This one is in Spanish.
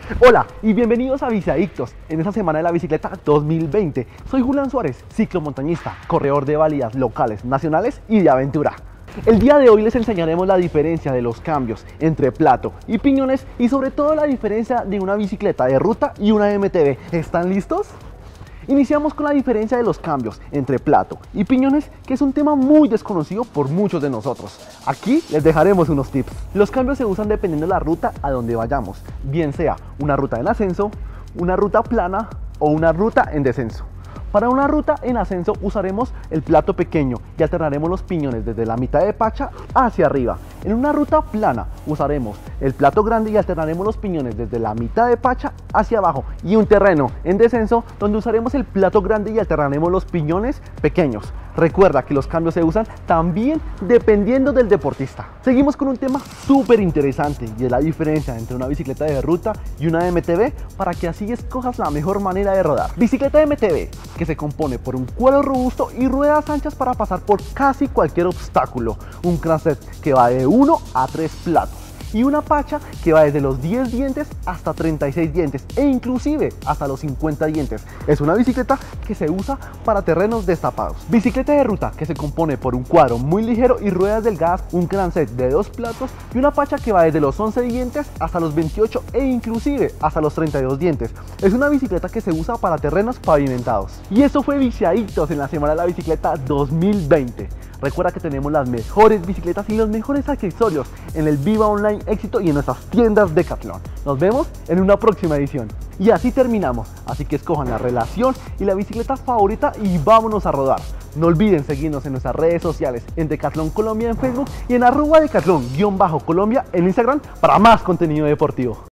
Hola y bienvenidos a Biciadictos en esta semana de la bicicleta 2020. Soy Julián Suárez, ciclomontañista, corredor de válidas locales, nacionales y de aventura. El día de hoy les enseñaremos la diferencia de los cambios entre plato y piñones y sobre todo la diferencia de una bicicleta de ruta y una MTB. ¿Están listos? Iniciamos con la diferencia de los cambios entre plato y piñones, que es un tema muy desconocido por muchos de nosotros. Aquí les dejaremos unos tips. Los cambios se usan dependiendo de la ruta a donde vayamos, bien sea una ruta en ascenso, una ruta plana o una ruta en descenso. Para una ruta en ascenso usaremos el plato pequeño y alternaremos los piñones desde la mitad de pacha hacia arriba. En una ruta plana usaremos el plato grande y alternaremos los piñones desde la mitad de pacha hacia abajo. Y un terreno en descenso donde usaremos el plato grande y alternaremos los piñones pequeños. Recuerda que los cambios se usan también dependiendo del deportista. Seguimos con un tema súper interesante y es la diferencia entre una bicicleta de ruta y una MTB, para que así escojas la mejor manera de rodar. Bicicleta de MTB, que se compone por un cuero robusto y ruedas anchas para pasar por casi cualquier obstáculo. Un crankset que va de 1 a 3 platos. Y una pacha que va desde los 10 dientes hasta 36 dientes e inclusive hasta los 50 dientes. Es una bicicleta que se usa para terrenos destapados. Bicicleta de ruta, que se compone por un cuadro muy ligero y ruedas delgadas, un crankset de 2 platos y una pacha que va desde los 11 dientes hasta los 28 e inclusive hasta los 32 dientes. Es una bicicleta que se usa para terrenos pavimentados. Y eso fue Biciadictos en la semana de la bicicleta 2020. Recuerda que tenemos las mejores bicicletas y los mejores accesorios en el Viva Online Éxito y en nuestras tiendas Decathlon. Nos vemos en una próxima edición. Y así terminamos, así que escojan la relación y la bicicleta favorita y vámonos a rodar. No olviden seguirnos en nuestras redes sociales, en Decathlon Colombia en Facebook y en @Decathlon_Colombia en Instagram para más contenido deportivo.